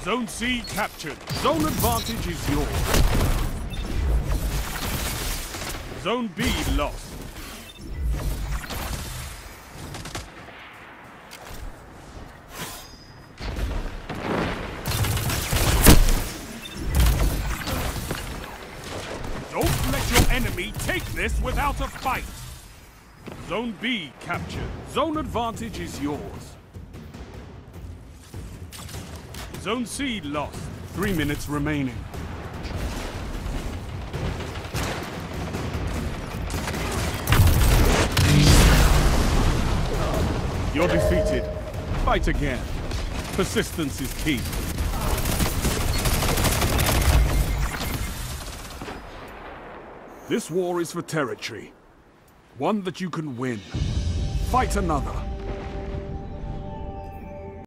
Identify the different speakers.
Speaker 1: Zone C captured. Zone advantage is yours. Zone B lost. Don't let your enemy take this without a fight. Zone B captured. Zone advantage is yours. Zone C lost. 3 minutes remaining. You're defeated. Fight again. Persistence is key. This war is for territory. One that you can win. Fight another.